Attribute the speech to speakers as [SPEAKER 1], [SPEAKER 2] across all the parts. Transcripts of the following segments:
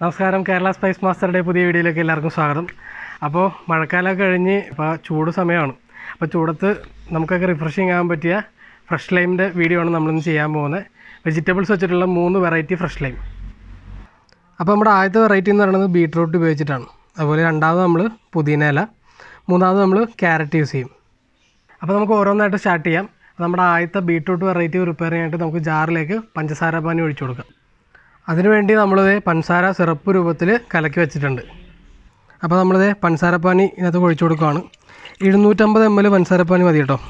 [SPEAKER 1] നമസ്കാരം, കേരള സ്പൈസ് മാസ്റ്ററുടെ പുതിയ വീഡിയോയിലേക്ക് എല്ലാവർക്കും സ്വാഗതം. അപ്പോൾ മഴക്കാലമൊക്കെ കഴിഞ്ഞ് ഇപ്പോൾ ചൂട് സമയമാണ്. അപ്പോൾ ചൂടത്ത് നമുക്കൊക്കെ റിഫ്രഷിങ് ആകാൻ പറ്റിയ ഫ്രഷ് ലൈമിൻ്റെ വീഡിയോ ആണ് നമ്മളിന്ന് ചെയ്യാൻ പോകുന്നത്. വെജിറ്റബിൾസ് വെച്ചിട്ടുള്ള 3 വെറൈറ്റി ഫ്രഷ് ലൈം. അപ്പോൾ നമ്മുടെ ആദ്യത്തെ വെറൈറ്റി എന്ന് പറയുന്നത് ബീട്രൂട്ട് ഉപയോഗിച്ചിട്ടാണ്. അതുപോലെ രണ്ടാമത് നമ്മൾ പുതിന ഇല, മൂന്നാമത് നമ്മൾ ക്യാരറ്റ് യൂസ് ചെയ്യും. അപ്പോൾ നമുക്ക് ഓരോന്നായിട്ട് സ്റ്റാർട്ട് ചെയ്യാം. നമ്മുടെ ആദ്യത്തെ ബീട്രൂട്ട് വെറൈറ്റി പ്രിപ്പയർ ചെയ്യാനായിട്ട് നമുക്ക് ജാറിലേക്ക് പഞ്ചസാര പാനി ഒഴിച്ചു കൊടുക്കാം. അതിനുവേണ്ടി നമ്മളിത് പഞ്ചസാര സിറപ്പ് രൂപത്തിൽ കലക്കി വെച്ചിട്ടുണ്ട്. അപ്പോൾ നമ്മളിത് പഞ്ചസാരപ്പാനി ഇതിനകത്ത് ഒഴിച്ചു കൊടുക്കുകയാണ്. 250 ml പഞ്ചസാരപ്പാനി മതി കേട്ടോ.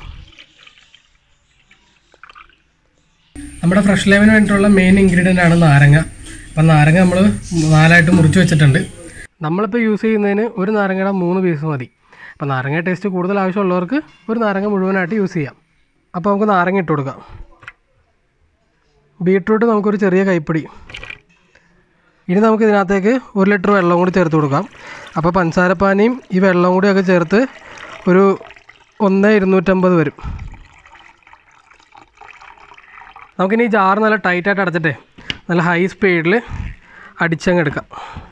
[SPEAKER 1] നമ്മുടെ ഫ്രഷ് ലൈമിന് വേണ്ടിയിട്ടുള്ള മെയിൻ ഇൻഗ്രീഡിയൻ്റ് ആണ് നാരങ്ങ. അപ്പോൾ നാരങ്ങ നമ്മൾ 4ആയിട്ട് മുറിച്ച് വെച്ചിട്ടുണ്ട്. നമ്മളിപ്പോൾ യൂസ് ചെയ്യുന്നതിന് ഒരു നാരങ്ങയുടെ 3 പീസ് മതി. അപ്പോൾ നാരങ്ങ ടേസ്റ്റ് കൂടുതൽ ആവശ്യമുള്ളവർക്ക് ഒരു നാരങ്ങ മുഴുവനായിട്ട് യൂസ് ചെയ്യാം. അപ്പോൾ നമുക്ക് നാരങ്ങ ഇട്ട് കൊടുക്കാം. ബീട്രൂട്ട് നമുക്കൊരു ചെറിയ കൈപ്പിടി. ഇനി നമുക്ക് ഇതിനകത്തേക്ക് 1 ലിറ്റർ വെള്ളം കൂടി ചേർത്ത് കൊടുക്കാം. അപ്പോൾ പഞ്ചസാരപ്പാനിയും ഈ വെള്ളം കൂടിയൊക്കെ ചേർത്ത് ഒരു 1,250 വരും. നമുക്കിനി ഈ ജാർ നല്ല ടൈറ്റായിട്ട് അടച്ചിട്ടേ നല്ല ഹൈ സ്പീഡിൽ അടിച്ചങ്ങ് എടുക്കാം.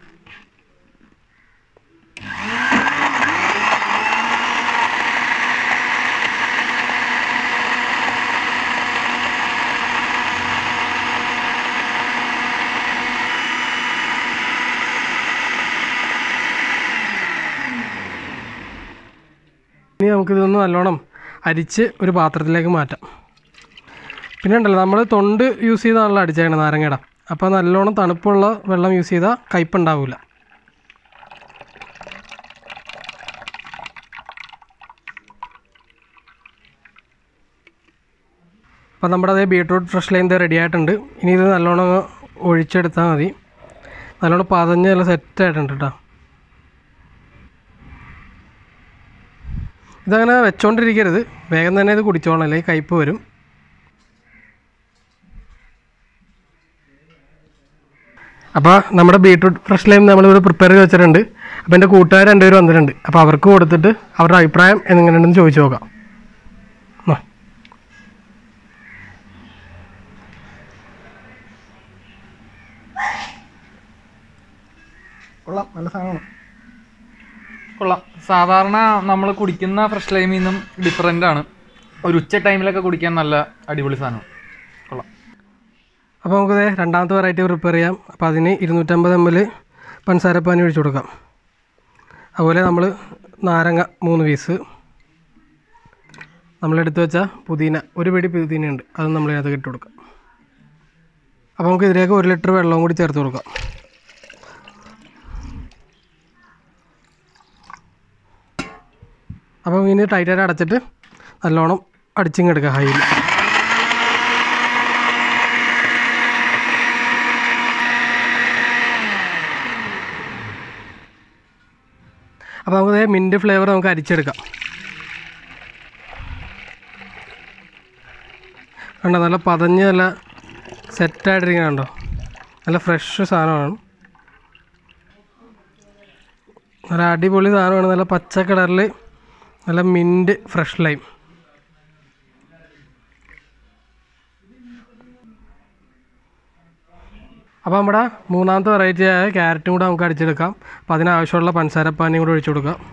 [SPEAKER 1] ഇനി നമുക്കിതൊന്ന് നല്ലോണം അരിച്ച് ഒരു പാത്രത്തിലേക്ക് മാറ്റാം. പിന്നെ ഉണ്ടല്ലോ, നമ്മൾ തൊണ്ട് യൂസ് ചെയ്താണല്ലോ അടിച്ചേക്കണം നാരങ്ങയുടെ. അപ്പോൾ നല്ലോണം തണുപ്പുള്ള വെള്ളം യൂസ് ചെയ്താൽ കയ്പുണ്ടാവില്ല. അപ്പോൾ നമ്മുടെ അതേ ബീട്രൂട്ട് ഫ്രഷ് ലൈം റെഡി ആയിട്ടുണ്ട്. ഇനി ഇത് നല്ലോണം ഒഴിച്ചെടുത്താൽ മതി. നല്ലോണം പതഞ്ഞ് നല്ല സെറ്റായിട്ടുണ്ട് കേട്ടോ. ഇതങ്ങനെ വെച്ചോണ്ടിരിക്കരുത്, വേഗം തന്നെ ഇത് കുടിച്ചോളണം, അല്ലെങ്കിൽ കയ്പ്പ് വരും. അപ്പോൾ നമ്മുടെ ബീട്രൂട്ട് ഫ്രഷ് ലൈം നമ്മളിവിടെ പ്രിപ്പയർ ചെയ്ത് വെച്ചിട്ടുണ്ട്. അപ്പോൾ എൻ്റെ കൂട്ടുകാർ 2 പേര് വന്നിട്ടുണ്ട്. അപ്പോൾ അവർക്ക് കൊടുത്തിട്ട് അവരുടെ അഭിപ്രായം എങ്ങനെയുണ്ടെന്ന് ചോദിച്ചു നോക്കാം.
[SPEAKER 2] കൊള്ളാം, നല്ല സാധനമാണ്.
[SPEAKER 3] കൊള്ളാം. സാധാരണ നമ്മൾ കുടിക്കുന്ന ഫ്രഷ് ലൈമിൽ നിന്നും ഡിഫറെൻ്റ് ആണ്. ഒരു ഉച്ച ടൈമിലൊക്കെ കുടിക്കാൻ നല്ല അടിപൊളി സാധനം. കൊള്ളാം.
[SPEAKER 1] അപ്പോൾ നമുക്കത് രണ്ടാമത്തെ വെറൈറ്റി പ്രിപ്പയർ ചെയ്യാം. അപ്പോൾ അതിന് 250 ml പഞ്ചസാരപ്പാനി ഒഴിച്ചു കൊടുക്കാം. അതുപോലെ നമ്മൾ നാരങ്ങ 3 പീസ്, നമ്മളെടുത്ത് വെച്ച പുതിന, ഒരു പിടി പുതിനയുണ്ട്, അത് നമ്മളിതിനകത്ത് ഇട്ട് കൊടുക്കാം. അപ്പോൾ നമുക്ക് ഇതിലേക്ക് 1 ലിറ്റർ വെള്ളവും കൂടി ചേർത്ത് കൊടുക്കാം. അപ്പോൾ ഇനി ടൈറ്റായിട്ട് അടച്ചിട്ട് നല്ലോണം അടിച്ചിങ്ങെടുക്കുക ഹൈയിൽ. അപ്പോൾ നമുക്ക് മിൻറ്റ് ഫ്ലേവർ നമുക്ക് അരിച്ചെടുക്കാം. കണ്ടോ, നല്ല പതഞ്ഞ് നല്ല സെറ്റായിട്ടിരിക്കണം. കണ്ടോ, നല്ല ഫ്രഷ് സാധനമാണ്, നല്ല അടിപൊളി സാധനമാണ്. നല്ല പച്ച കളറിൽ നല്ല മിൻറ്റ് ഫ്രഷ് ലൈം. അപ്പോൾ നമ്മുടെ മൂന്നാമത്തെ വെറൈറ്റി ആയ ക്യാരറ്റും കൂടെ നമുക്ക് അടിച്ചെടുക്കാം. അപ്പോൾ അതിനാവശ്യമുള്ള പഞ്ചസാരപ്പാനിയും കൂടെ ഒഴിച്ചു കൊടുക്കാം.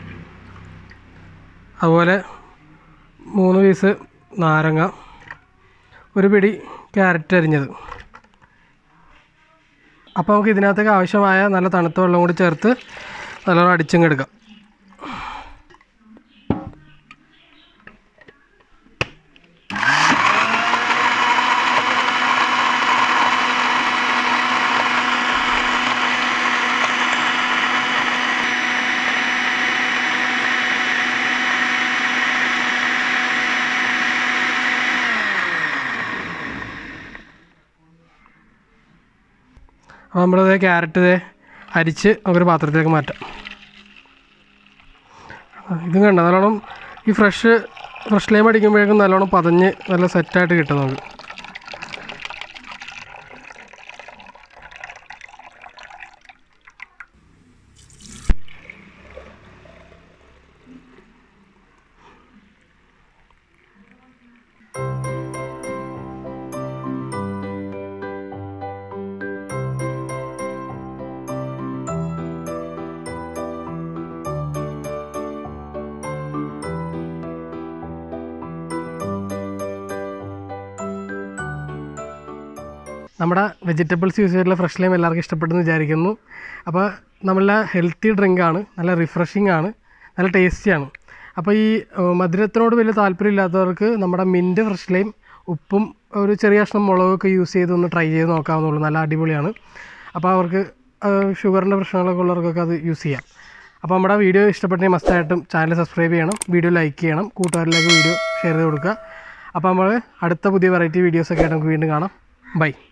[SPEAKER 1] അതുപോലെ 3 പീസ് നാരങ്ങ, ഒരു പിടി ക്യാരറ്റ് അരിഞ്ഞത്. അപ്പോൾ നമുക്ക് ഇതിനകത്തേക്ക് ആവശ്യമായ നല്ല തണുത്ത വെള്ളം കൂടി ചേർത്ത് നല്ലോണം അടിച്ചെടുക്കാം. അപ്പോൾ നമ്മളത് ക്യാരറ്റ് അരിച്ച് നമുക്കൊരു പാത്രത്തിലേക്ക് മാറ്റാം. ഇതും കണ്ട നല്ലോണം ഈ ഫ്രഷ് ലൈം അടിക്കുമ്പോഴേക്കും നല്ലോണം പതഞ്ഞ് നല്ല സെറ്റായിട്ട് കിട്ടും നമുക്ക്. നമ്മുടെ വെജിറ്റബിൾസ് യൂസ് ചെയ്തിട്ടുള്ള ഫ്രഷ് ലൈം എല്ലാവർക്കും ഇഷ്ടപ്പെട്ടെന്ന് വിചാരിക്കുന്നു. അപ്പോൾ നമ്മളുടെ ഹെൽത്തി ഡ്രിങ്കാണ്, നല്ല റിഫ്രഷിംഗ് ആണ്, നല്ല ടേസ്റ്റിയാണ്. അപ്പോൾ ഈ മധുരത്തിനോട് വലിയ താല്പര്യമില്ലാത്തവർക്ക് നമ്മുടെ മിൻറ്റ് ഫ്രഷ് ലൈം ഉപ്പും ഒരു ചെറിയ കഷ്ണം മുളകൊക്കെ യൂസ് ചെയ്തൊന്ന് ട്രൈ ചെയ്ത് നോക്കാവുന്നുള്ളൂ. നല്ല അടിപൊളിയാണ്. അപ്പോൾ അവർക്ക് ഷുഗറിൻ്റെ പ്രശ്നങ്ങളൊക്കെ ഉള്ളവർക്കൊക്കെ അത് യൂസ് ചെയ്യാം. അപ്പോൾ നമ്മുടെ വീഡിയോ ഇഷ്ടപ്പെട്ടെങ്കിൽ മസ്റ്റായിട്ടും ചാനൽ സബ്സ്ക്രൈബ് ചെയ്യണം, വീഡിയോ ലൈക്ക് ചെയ്യണം, കൂട്ടുകാരിലേക്ക് വീഡിയോ ഷെയർ ചെയ്ത് കൊടുക്കുക. അപ്പോൾ നമ്മൾ അടുത്ത പുതിയ വെറൈറ്റി വീഡിയോസൊക്കെ ആയിട്ട് നമുക്ക് വീണ്ടും കാണാം. ബൈ.